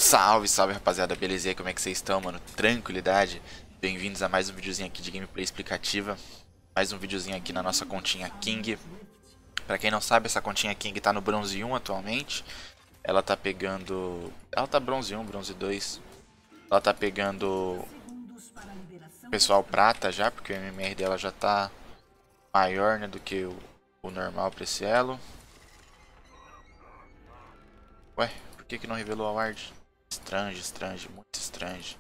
Salve, salve rapaziada, beleza? E aí, como é que vocês estão, mano? Tranquilidade? Bem-vindos a mais um videozinho aqui de gameplay explicativa. Mais um videozinho aqui na nossa continha King. Pra quem não sabe, essa continha King tá no bronze 1 atualmente. Ela tá pegando... Ela tá bronze 1, bronze 2. Ela tá pegando pessoal prata já, porque o MMR dela já tá maior, né, do que o normal pra esse elo. Ué, por que não revelou a ward? Estrange, muito estrange.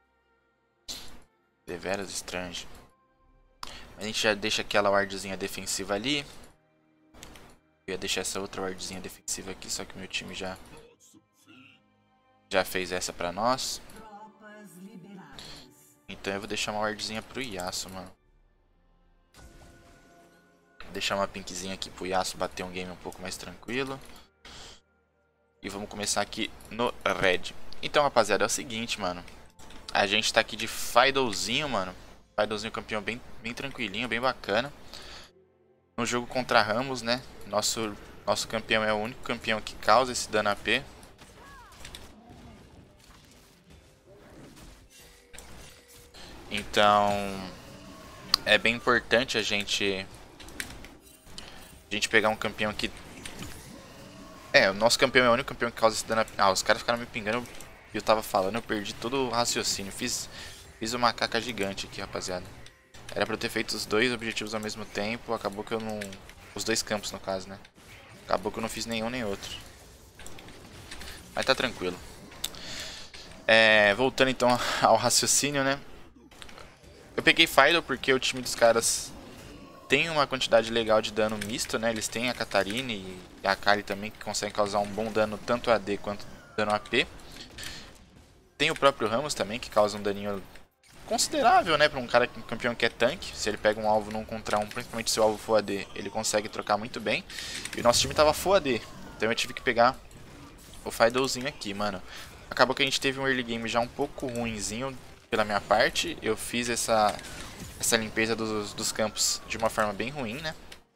Deveras estrange. A gente já deixa aquela wardzinha defensiva ali. Eu ia deixar essa outra wardzinha defensiva aqui, só que meu time já fez essa pra nós. Então eu vou deixar uma wardzinha pro Yasuo, mano. Vou deixar uma pinkzinha aqui pro Yasuo bater um game um pouco mais tranquilo. E vamos começar aqui no Red. Então, rapaziada, é o seguinte, mano. A gente tá aqui de Fiddlezinho, mano. Fiddlezinho campeão bem tranquilinho, bem bacana. No jogo contra Ramos, né? Nosso campeão é o único campeão que causa esse dano AP. Então, é bem importante a gente pegar um campeão que... o nosso campeão é o único campeão que causa esse dano AP. Ah, os caras ficaram me pingando e eu tava falando, eu perdi todo o raciocínio. Fiz uma caca gigante aqui, rapaziada. Era pra eu ter feito os dois objetivos ao mesmo tempo, acabou que eu não... Os dois campos, no caso, né? Acabou que eu não fiz nenhum nem outro. Mas tá tranquilo. Voltando então ao raciocínio, né? Eu peguei Fiddle porque o time dos caras tem uma quantidade legal de dano misto, né? Eles têm a Katarina e a Akali também, que conseguem causar um bom dano tanto AD quanto dano AP. Tem o próprio Ramos também, que causa um daninho considerável, né, para um campeão que é tanque. Se ele pega um alvo num contra um, principalmente se o alvo for AD, ele consegue trocar muito bem. E o nosso time tava full AD, então eu tive que pegar o Fiddlezinho aqui, mano. Acabou que a gente teve um early game já um pouco ruinzinho pela minha parte. Eu fiz essa limpeza dos campos de uma forma bem ruim, né.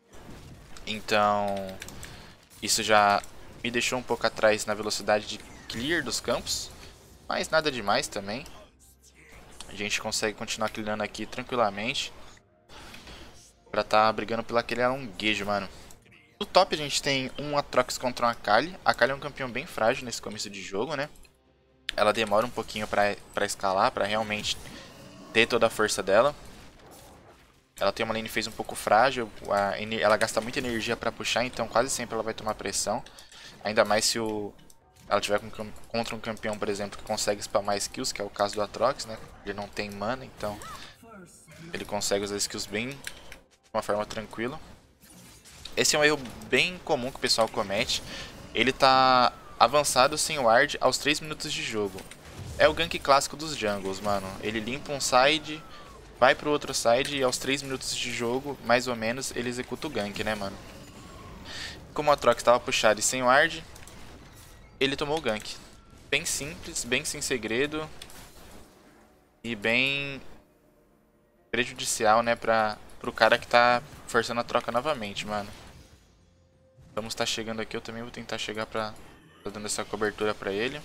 Então isso já me deixou um pouco atrás na velocidade de clear dos campos, mas nada demais também. A gente consegue continuar clearando aqui tranquilamente pra tá brigando pelo aquele aronguejo, mano. No top a gente tem um Atrox contra um Akali. A Akali é um campeão bem frágil nesse começo de jogo, né? Ela demora um pouquinho pra escalar, pra realmente ter toda a força dela. Ela tem uma lane phase um pouco frágil, ela gasta muita energia pra puxar, então quase sempre ela vai tomar pressão. Ainda mais se ela tiver contra um campeão, por exemplo, que consegue spamar skills, que é o caso do Atrox, né? Ele não tem mana, então ele consegue usar skills bem de uma forma tranquila. Esse é um erro bem comum que o pessoal comete. Ele tá avançado sem ward aos 3 minutos de jogo. É o gank clássico dos jungles, mano. Ele limpa um side, vai pro outro side e aos 3 minutos de jogo, mais ou menos, ele executa o gank, né, mano? Como o Atrox estava puxado e sem ward, ele tomou o gank. Bem simples, bem sem segredo. E bem prejudicial, né, pro cara que tá forçando a troca novamente, mano. Vamos estar chegando aqui, eu também vou tentar chegar tá dando essa cobertura pra ele.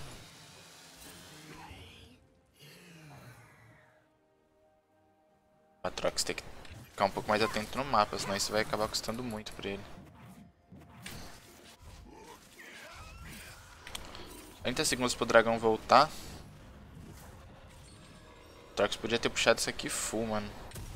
O Atrox tem que ficar um pouco mais atento no mapa, senão isso vai acabar custando muito pra ele. 30 segundos pro dragão voltar. O Atrox podia ter puxado isso aqui full, mano.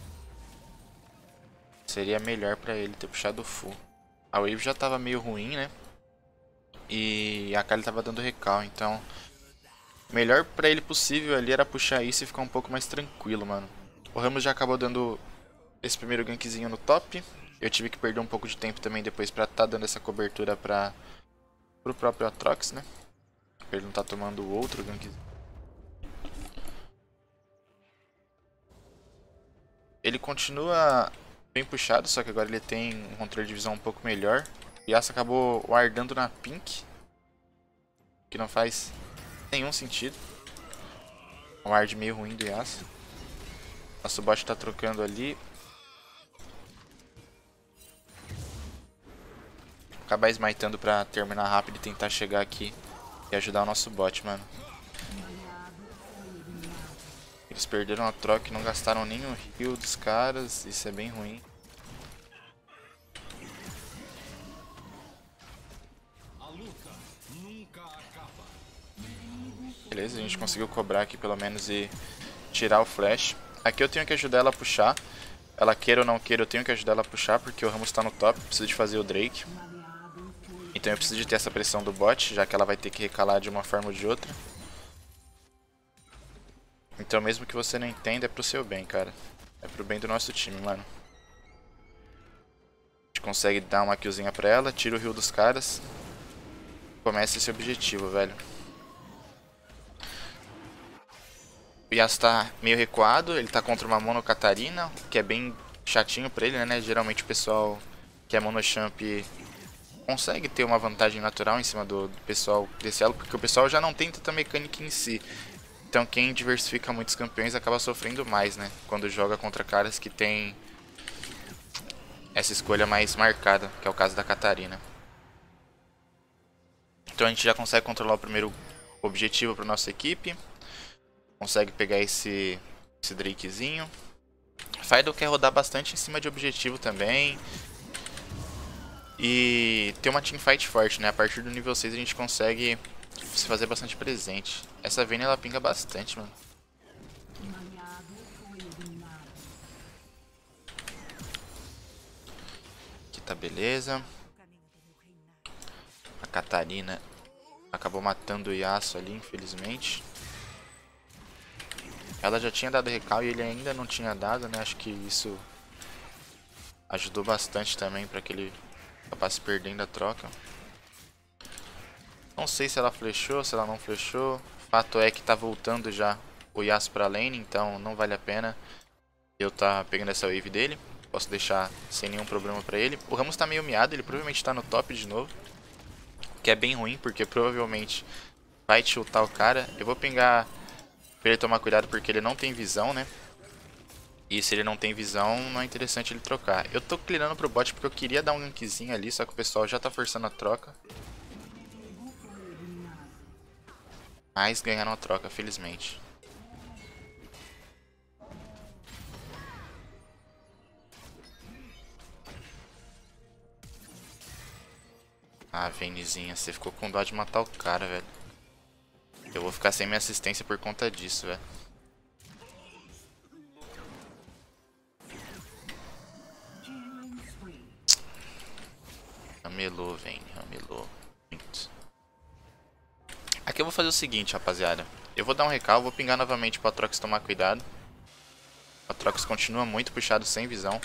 Seria melhor pra ele ter puxado full. A wave já tava meio ruim, né? E a Akali tava dando recal, então... O melhor pra ele possível ali era puxar isso e ficar um pouco mais tranquilo, mano. O Ramos já acabou dando esse primeiro gankzinho no top. Eu tive que perder um pouco de tempo também depois pra tá dando essa cobertura pro próprio Atrox, né? Pra ele não tá tomando outro gankzinho. Ele continua bem puxado, só que agora ele tem um controle de visão um pouco melhor. Yasuo acabou wardando na pink, que não faz nenhum sentido. Um ward meio ruim do Yasuo. Nosso bot tá trocando ali. Acabar smitando pra terminar rápido e tentar chegar aqui e ajudar o nosso bot, mano. Eles perderam a troca e não gastaram nem o heal dos caras. Isso é bem ruim. Beleza, a gente conseguiu cobrar aqui pelo menos e tirar o flash. Aqui eu tenho que ajudar ela a puxar. Ela queira ou não queira, eu tenho que ajudar ela a puxar, porque o Rammus tá no top, preciso de fazer o Drake. Então eu preciso de ter essa pressão do bot, já que ela vai ter que recalar de uma forma ou de outra. Então mesmo que você não entenda, é pro seu bem, cara. É pro bem do nosso time, mano. A gente consegue dar uma killzinha pra ela, tira o heal dos caras. Começa esse objetivo, velho. O Yasuo tá meio recuado, ele tá contra uma Mono Catarina, que é bem chatinho pra ele, né? Geralmente o pessoal que é Monochamp consegue ter uma vantagem natural em cima do pessoal desse elo, porque o pessoal já não tem tanta mecânica em si. Então quem diversifica muitos campeões acaba sofrendo mais, né? Quando joga contra caras que tem essa escolha mais marcada, que é o caso da Catarina. Então a gente já consegue controlar o primeiro objetivo para nossa equipe. Consegue pegar esse Drakezinho. Fiddle quer rodar bastante em cima de objetivo também. E ter uma teamfight forte, né? A partir do nível 6 a gente consegue se fazer bastante presente. Essa Vayne ela pinga bastante, mano. Aqui tá beleza. A Catarina acabou matando o Yasuo ali, infelizmente. Ela já tinha dado recal e ele ainda não tinha dado, né? Acho que isso ajudou bastante também para que ele acabasse perdendo a troca. Não sei se ela flechou, se ela não flechou. Fato é que tá voltando já o Yasuo pra lane, então não vale a pena eu tá pegando essa wave dele. Posso deixar sem nenhum problema pra ele. O Rammus tá meio miado, ele provavelmente tá no top de novo. Que é bem ruim, porque provavelmente vai tiltar o cara. Eu vou pingar pra ele tomar cuidado porque ele não tem visão, né? E se ele não tem visão, não é interessante ele trocar. Eu tô clearando pro bot porque eu queria dar um gankzinho ali, só que o pessoal já tá forçando a troca. Mas ganharam a troca, felizmente. Ah, Vaynezinha, você ficou com dó de matar o cara, velho. Eu vou ficar sem minha assistência por conta disso, velho. Ramelou, Vayne, ramelou. Muito. Aqui eu vou fazer o seguinte, rapaziada. Eu vou dar um recal, vou pingar novamente pro Atrox tomar cuidado. O Atrox continua muito puxado sem visão.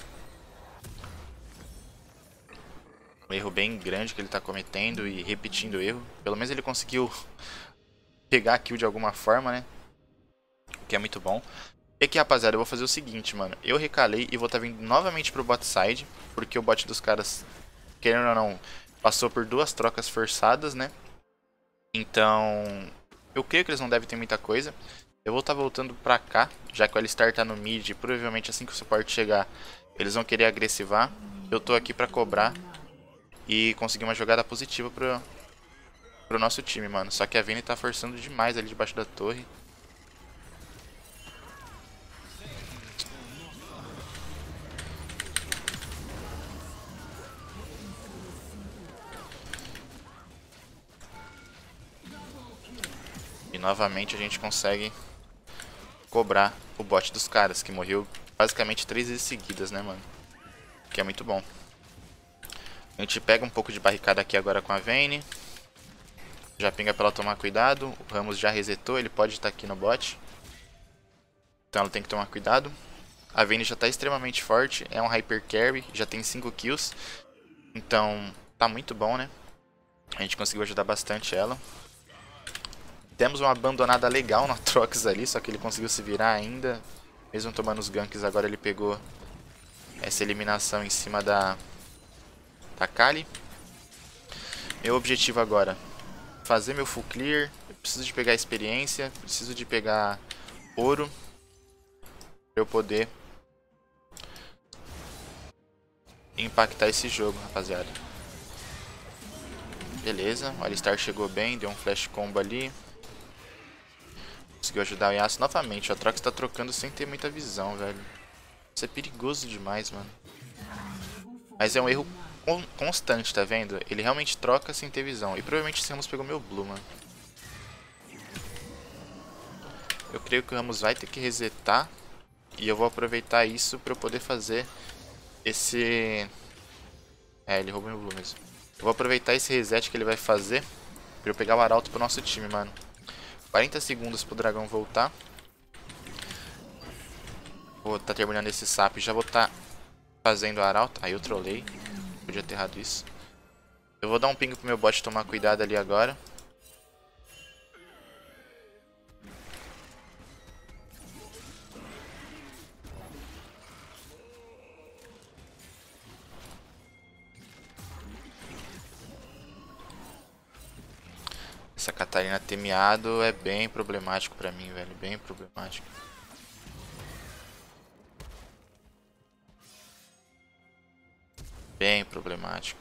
Um erro bem grande que ele tá cometendo e repetindo o erro. Pelo menos ele conseguiu pegar a kill de alguma forma, né? Que é muito bom. E aqui, rapaziada, eu vou fazer o seguinte, mano. Eu recalei e vou estar vindo novamente pro bot side. Porque o bot dos caras, querendo ou não, passou por duas trocas forçadas, né? Então, eu creio que eles não devem ter muita coisa. Eu vou estar voltando pra cá, já que o Alistar tá no mid. Provavelmente assim que o suporte chegar, eles vão querer agressivar. Eu tô aqui pra cobrar e conseguir uma jogada positiva pro nosso time, mano. Só que a Vayne tá forçando demais ali debaixo da torre. E novamente a gente consegue cobrar o bot dos caras, que morreu basicamente 3 vezes seguidas, né, mano? Que é muito bom. A gente pega um pouco de barricada aqui agora com a Vayne. Já pinga pra ela tomar cuidado. O Rammus já resetou, ele pode estar aqui no bot. Então ela tem que tomar cuidado. A Vayne já tá extremamente forte, é um Hyper Carry, já tem 5 kills. Então tá muito bom, né? A gente conseguiu ajudar bastante ela. Temos uma abandonada legal no Atrox ali, só que ele conseguiu se virar ainda. Mesmo tomando os ganks, agora ele pegou essa eliminação em cima da Kali. Meu objetivo agora, fazer meu full clear. Eu preciso de pegar experiência, preciso de pegar ouro para eu poder impactar esse jogo, rapaziada. Beleza, o Alistar chegou bem, deu um flash combo ali. Conseguiu ajudar o Yasuo novamente. O Atrox tá trocando sem ter muita visão, velho. Isso é perigoso demais, mano. Mas é um erro constante, tá vendo? Ele realmente troca sem ter visão. E provavelmente esse Ramos pegou meu Blue, mano. Eu creio que o Ramos vai ter que resetar. E eu vou aproveitar isso pra eu poder fazer esse... É, ele roubou meu Blue mesmo. Eu vou aproveitar esse reset que ele vai fazer pra eu pegar o Arauto pro nosso time, mano. 40 segundos pro dragão voltar. Vou tá terminando esse sap e já vou tá fazendo o Arauto. Aí eu trolei. Podia ter errado isso. Eu vou dar um ping pro meu bot tomar cuidado ali agora. Essa Catarina ter miado é bem problemático pra mim, velho. Bem problemático. Bem problemático.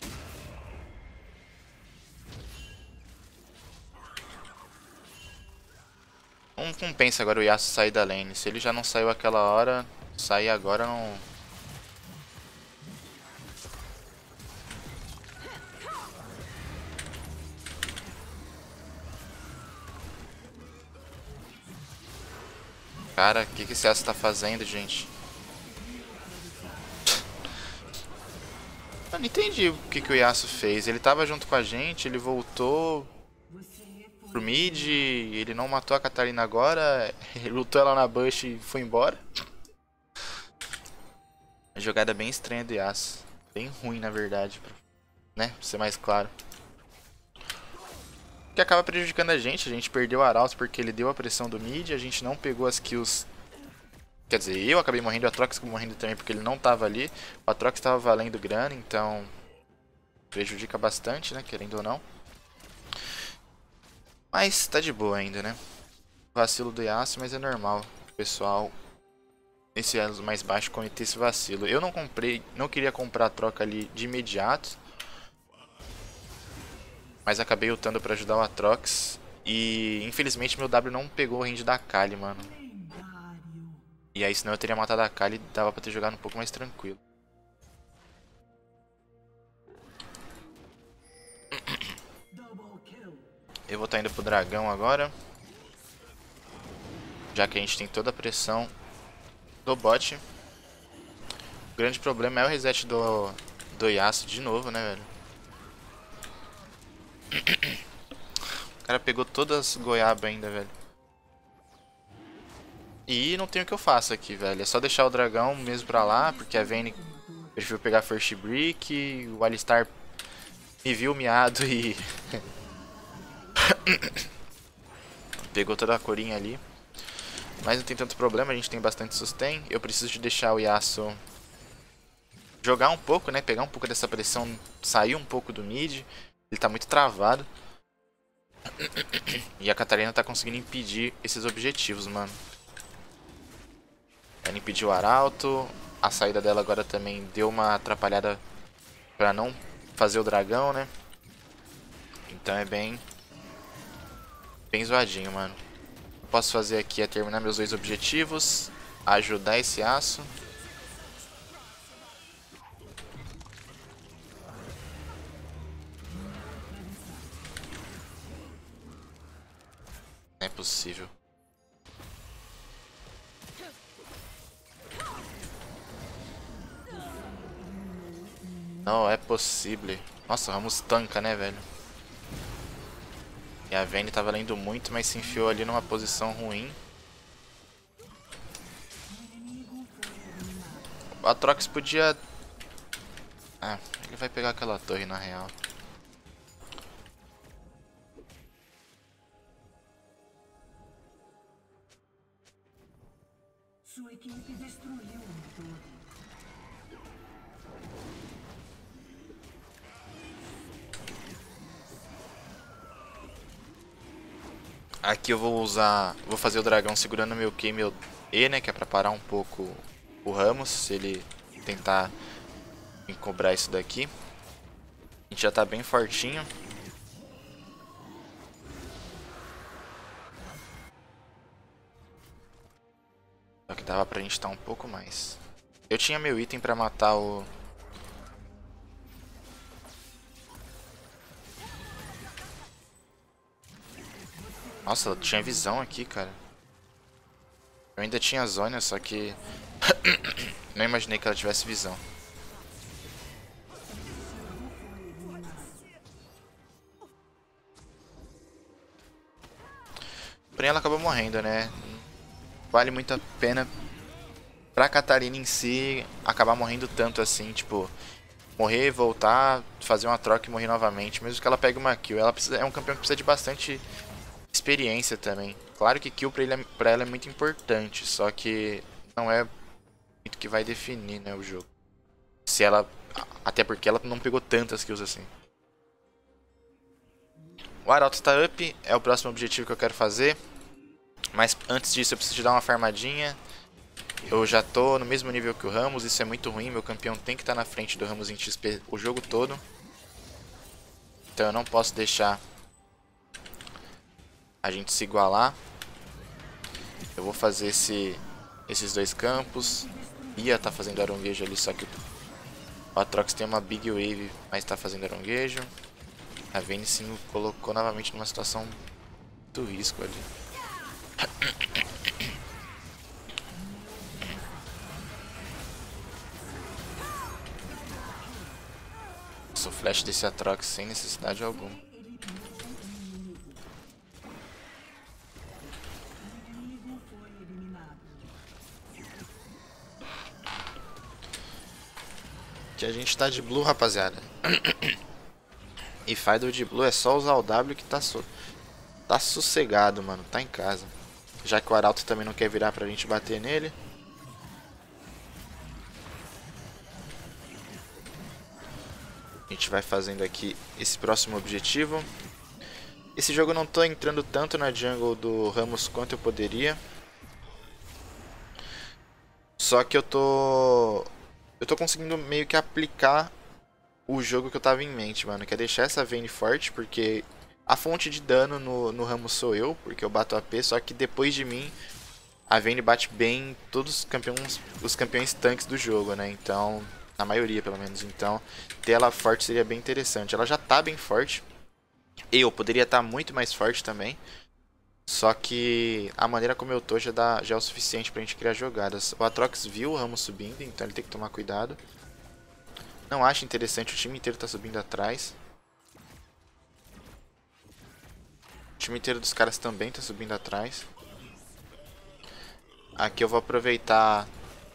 Não compensa agora o Yasuo sair da lane. Se ele já não saiu aquela hora, sair agora não... Cara, o que esse Yasuo tá fazendo, gente? Eu não entendi o que o Yasuo fez. Ele tava junto com a gente, ele voltou pro mid, ele não matou a Catarina agora, ele lutou ela na bush e foi embora. Uma jogada bem estranha do Yasuo. Bem ruim, na verdade, né? Pra ser mais claro. Que acaba prejudicando a gente perdeu o Arauto porque ele deu a pressão do mid, a gente não pegou as kills. Quer dizer, eu acabei morrendo, o Atrox acabou morrendo também porque ele não tava ali. O Atrox tava valendo grana, então prejudica bastante, né, querendo ou não. Mas tá de boa ainda, né? Vacilo do Yasuo, mas é normal, pessoal. Nesse elo mais baixo cometer esse vacilo. Eu não comprei, não queria comprar a troca ali de imediato. Mas acabei ultando pra ajudar o Atrox. E infelizmente meu W não pegou o range da Kali, mano. E aí senão eu teria matado a Kali e dava pra ter jogado um pouco mais tranquilo. Eu vou estar indo pro dragão agora. Já que a gente tem toda a pressão do bot. O grande problema é o reset do Yasuo de novo, né, velho? O cara pegou todas as goiabas ainda, velho. E não tem o que eu faça aqui, velho. É só deixar o dragão mesmo pra lá, porque a Vayne preferiu pegar First Brick. O Alistar me viu miado e... pegou toda a corinha ali. Mas não tem tanto problema, a gente tem bastante sustain. Eu preciso de deixar o Yasuo jogar um pouco, né? Pegar um pouco dessa pressão, sair um pouco do mid. Ele tá muito travado. E a Catarina tá conseguindo impedir esses objetivos, mano. Ela impediu o Arauto. A saída dela agora também deu uma atrapalhada pra não fazer o dragão, né? Então é bem zoadinho, mano. O que eu posso fazer aqui é terminar meus dois objetivos, ajudar esse aço. Não é possível. Não é possível. Nossa, o Ramos tanca, né, velho? E a Vayne tá valendo muito, mas se enfiou ali numa posição ruim. O Atrox podia... Ah, ele vai pegar aquela torre na real. Sua equipe destruiu uma torre. Aqui eu vou fazer o dragão segurando meu Q e meu E, né, que é pra parar um pouco o Ramos, se ele tentar me cobrar isso daqui. A gente já tá bem fortinho. Dava pra gente estar um pouco mais. Eu tinha meu item pra matar o... Nossa, ela tinha visão aqui, cara. Eu ainda tinha zona, só que... Não imaginei que ela tivesse visão. Porém ela acabou morrendo, né? Vale muito a pena pra Catarina em si acabar morrendo tanto assim, tipo... Morrer, voltar, fazer uma troca e morrer novamente. Mesmo que ela pegue uma kill. Ela precisa, é um campeão que precisa de bastante experiência também. Claro que kill pra ela é muito importante, só que não é muito que vai definir, né, o jogo. Se ela... Até porque ela não pegou tantas kills assim. O Arauto está up, é o próximo objetivo que eu quero fazer. Mas antes disso eu preciso de dar uma farmadinha. Eu já tô no mesmo nível que o Ramos, isso é muito ruim. Meu campeão tem que estar na frente do Ramos em XP o jogo todo. Então eu não posso deixar a gente se igualar. Eu vou fazer esses dois campos. Ia tá fazendo aronguejo ali, só que o Atrox tem uma Big Wave, mas tá fazendo aronguejo. A Vayne se colocou novamente numa situação muito risco ali. O flash desse Atrox sem necessidade alguma. Que a gente tá de blue, rapaziada. E Fiddle de blue é só usar o W que tá sossegado, mano. Tá em casa. Já que o Arauto também não quer virar pra gente bater nele. A gente vai fazendo aqui esse próximo objetivo. Esse jogo eu não tô entrando tanto na jungle do Ramos quanto eu poderia. Só que eu tô conseguindo meio que aplicar o jogo que eu tava em mente, mano. Que é deixar essa Vayne forte, porque a fonte de dano no Ramos sou eu, porque eu bato AP. Só que depois de mim, a Vayne bate bem em todos os campeões tanques do jogo, né? Então, na maioria pelo menos. Então, ter ela forte seria bem interessante. Ela já tá bem forte. Eu poderia estar muito mais forte também. Só que a maneira como eu tô já é o suficiente pra gente criar jogadas. O Atrox viu o Ramos subindo, então ele tem que tomar cuidado. Não acho interessante, o time inteiro tá subindo atrás. O time inteiro dos caras também tá subindo atrás. Aqui eu vou aproveitar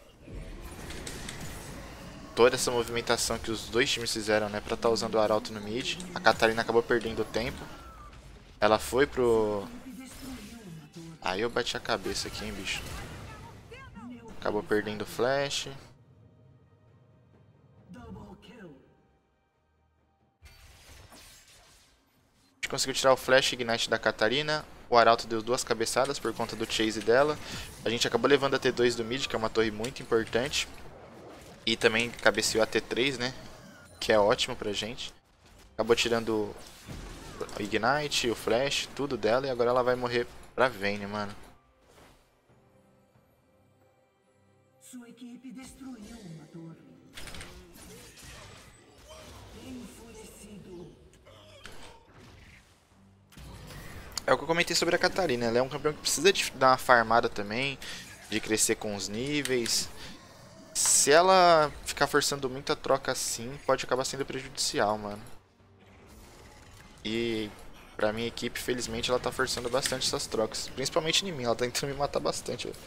toda essa movimentação que os dois times fizeram, né, pra tá usando o Arauto no mid. A Catarina acabou perdendo tempo. Ela foi pro... Aí eu bati a cabeça aqui, hein, bicho. Acabou perdendo o flash. A gente conseguiu tirar o flash ignite da Catarina. O Arauto deu duas cabeçadas por conta do chase dela. A gente acabou levando a T2 do mid, que é uma torre muito importante. E também cabeceou a T3, né? Que é ótimo pra gente. Acabou tirando o ignite, o flash, tudo dela. E agora ela vai morrer pra Vayne, mano. Sua equipe destruiu uma torre. Enfurecido. É o que eu comentei sobre a Catarina. Ela é um campeão que precisa de dar uma farmada também, de crescer com os níveis. Se ela ficar forçando muito a troca assim, pode acabar sendo prejudicial, mano. E pra minha equipe, felizmente, ela tá forçando bastante essas trocas. Principalmente em mim, ela tá tentando me matar bastante, velho.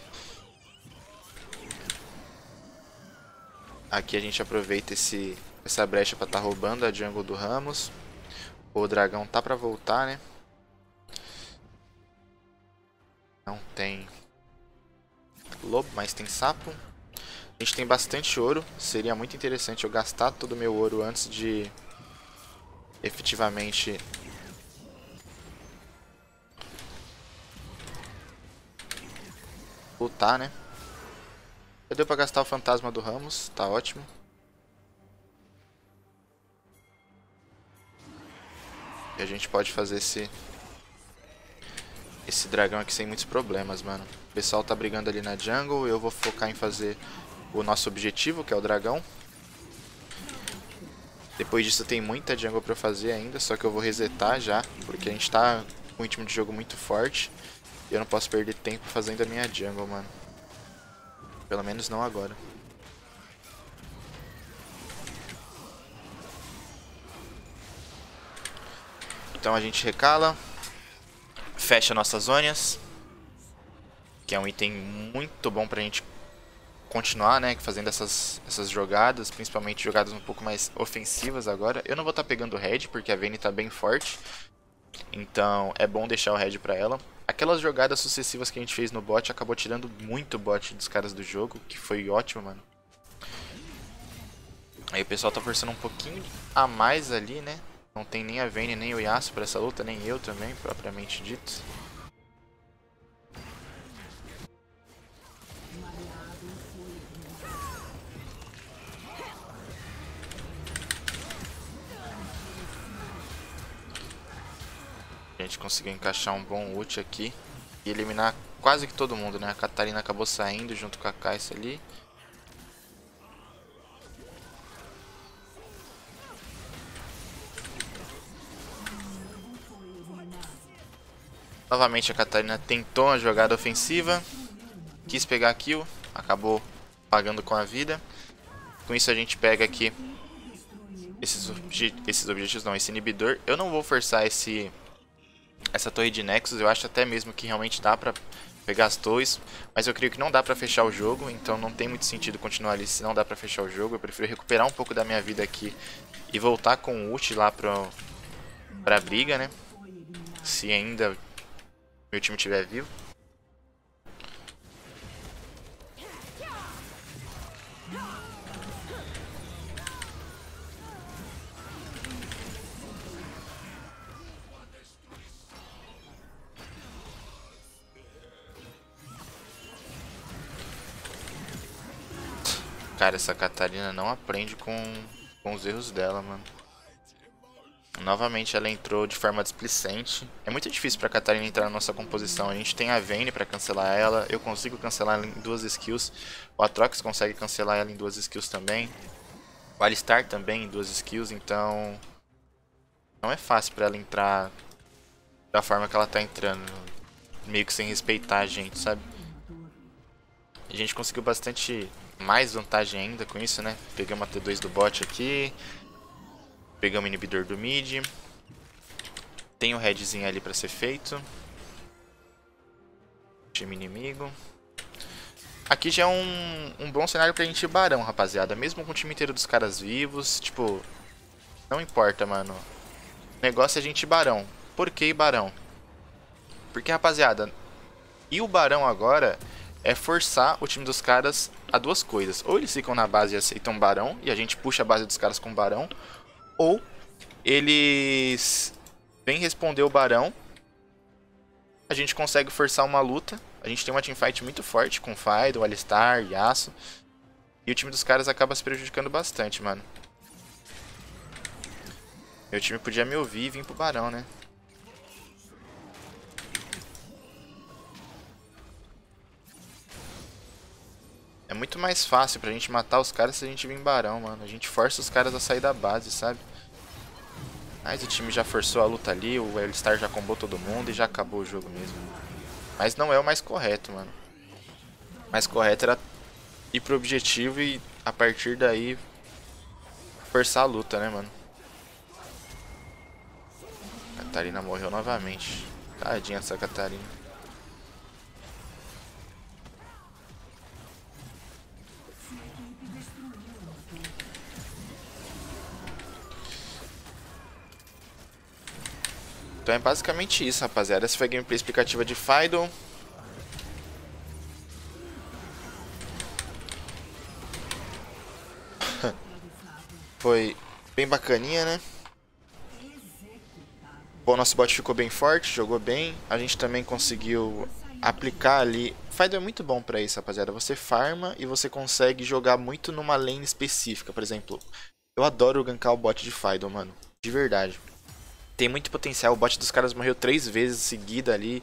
Aqui a gente aproveita essa brecha pra tá roubando a jungle do Ramos. O dragão tá pra voltar, né? Não tem lobo, mas tem sapo. A gente tem bastante ouro. Seria muito interessante eu gastar todo o meu ouro antes de efetivamente lutar, né? Já deu pra gastar o fantasma do Ramos, tá ótimo. E a gente pode fazer esse dragão aqui sem muitos problemas, mano. O pessoal tá brigando ali na jungle, eu vou focar em fazer o nosso objetivo, que é o dragão. Depois disso tem muita jungle pra fazer ainda, só que eu vou resetar já, porque a gente tá com um ritmo de jogo muito forte. E eu não posso perder tempo fazendo a minha jungle, mano. Pelo menos não agora. Então a gente recala, fecha nossas zonas, que é um item muito bom pra gente continuar, né, fazendo essas jogadas, principalmente jogadas um pouco mais ofensivas agora. Eu não vou estar pegando o Red, porque a Vayne tá bem forte, então é bom deixar o Red pra ela. Aquelas jogadas sucessivas que a gente fez no bot acabou tirando muito bot dos caras do jogo, que foi ótimo, mano. Aí o pessoal tá forçando um pouquinho a mais ali, né. Não tem nem a Vayne nem o Yasuo pra essa luta, nem eu também, propriamente dito. A gente conseguiu encaixar um bom ult aqui e eliminar quase que todo mundo, né? A Katarina acabou saindo junto com a Kai'Sa ali. Novamente a Katarina tentou uma jogada ofensiva, quis pegar a kill, acabou pagando com a vida. Com isso a gente pega aqui esses objetivos, não, esse inibidor. Eu não vou forçar essa torre de Nexus, eu acho até mesmo que realmente dá pra pegar as torres, mas eu creio que não dá pra fechar o jogo, então não tem muito sentido continuar ali se não dá pra fechar o jogo. Eu prefiro recuperar um pouco da minha vida aqui e voltar com o ult lá pra briga, né? Se ainda meu time estiver vivo. Cara, essa Katarina não aprende com os erros dela, mano. Novamente ela entrou de forma displicente. É muito difícil pra Katarina entrar na nossa composição. A gente tem a Vayne pra cancelar ela. Eu consigo cancelar ela em 2 skills. O Aatrox consegue cancelar ela em 2 skills também. O Alistar também em 2 skills. Então não é fácil pra ela entrar da forma que ela tá entrando. Meio que sem respeitar a gente, sabe? A gente conseguiu bastante mais vantagem ainda com isso, né? Pegamos a T2 do bot aqui. Pegamos o inibidor do mid. Tem o redzinho ali pra ser feito. Time inimigo. Aqui já é um bom cenário pra gente ir barão, rapaziada. Mesmo com o time inteiro dos caras vivos. Tipo, não importa, mano. O negócio é a gente ir barão. Por que ir barão? Porque, rapaziada, e o barão agora é forçar o time dos caras a 2 coisas. Ou eles ficam na base e aceitam barão, e a gente puxa a base dos caras com barão. Ou eles vêm responder o barão, a gente consegue forçar uma luta. A gente tem uma teamfight muito forte com Fido, Alistar, Yasuo. E o time dos caras acaba se prejudicando bastante, mano. Meu time podia me ouvir e vir pro barão, né? É muito mais fácil pra gente matar os caras se a gente vir em barão, mano. A gente força os caras a sair da base, sabe? Mas o time já forçou a luta ali, o Alistar já combou todo mundo e já acabou o jogo mesmo. Mas não é o mais correto, mano. O mais correto era ir pro objetivo e a partir daí forçar a luta, né, mano? Katarina morreu novamente. Tadinha essa Katarina. Então é basicamente isso, rapaziada. Essa foi a gameplay explicativa de Fido. Foi bem bacaninha, né? Bom, nosso bot ficou bem forte, jogou bem. A gente também conseguiu aplicar ali. Fido é muito bom pra isso, rapaziada. Você farma e você consegue jogar muito numa lane específica. Por exemplo, eu adoro gankar o bot de Fido, mano. De verdade. Tem muito potencial. O bot dos caras morreu 3 vezes seguida ali.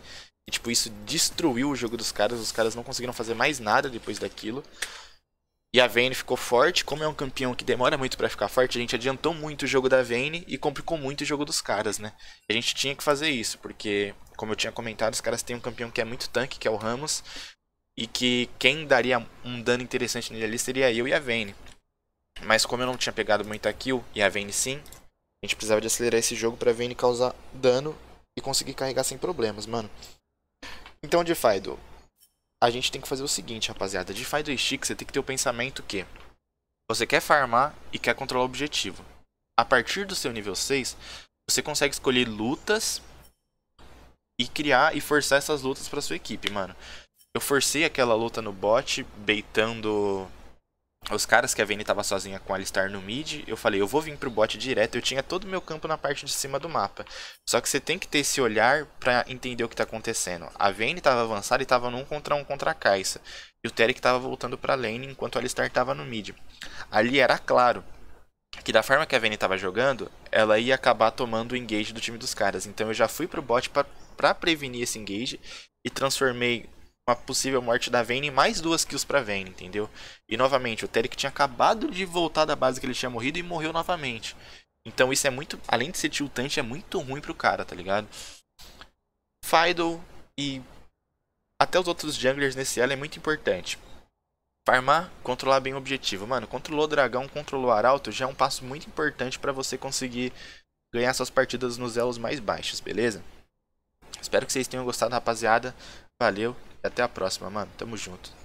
E, tipo, isso destruiu o jogo dos caras. Os caras não conseguiram fazer mais nada depois daquilo. E a Vayne ficou forte. Como é um campeão que demora muito pra ficar forte, a gente adiantou muito o jogo da Vayne e complicou muito o jogo dos caras, né? E a gente tinha que fazer isso, porque, como eu tinha comentado, os caras têm um campeão que é muito tanque, que é o Rammus. E que quem daria um dano interessante nele ali seria eu e a Vayne. Mas como eu não tinha pegado muita kill, e a Vayne sim, a gente precisava de acelerar esse jogo pra Vayne causar dano e conseguir carregar sem problemas, mano. Então, de Fiddle, a gente tem que fazer o seguinte, rapaziada. De Fiddle Stick, você tem que ter o pensamento que você quer farmar e quer controlar o objetivo. A partir do seu nível 6, você consegue escolher lutas e criar e forçar essas lutas pra sua equipe, mano. Eu forcei aquela luta no bot, baitando os caras, que a Vayne tava sozinha com a Alistar no mid. Eu falei, eu vou vir pro bot direto. Eu tinha todo o meu campo na parte de cima do mapa. Só que você tem que ter esse olhar pra entender o que tá acontecendo. A Vayne tava avançada e tava num contra um contra a Kai'Sa. E o Taric tava voltando pra lane enquanto o Alistar tava no mid. Ali era claro que da forma que a Vayne tava jogando, ela ia acabar tomando o engage do time dos caras. Então eu já fui pro bot pra prevenir esse engage e transformei uma possível morte da Vayne em mais 2 kills pra Vayne, entendeu? E novamente, o Taric tinha acabado de voltar da base que ele tinha morrido e morreu novamente. Então isso é muito, além de ser tiltante, é muito ruim pro cara, tá ligado? Fiddle e até os outros junglers nesse elo é muito importante. Farmar, controlar bem o objetivo. Mano, controlou o dragão, controlou o arauto, já é um passo muito importante pra você conseguir ganhar suas partidas nos elos mais baixos, beleza? Espero que vocês tenham gostado, rapaziada. Valeu e até a próxima, mano. Tamo junto.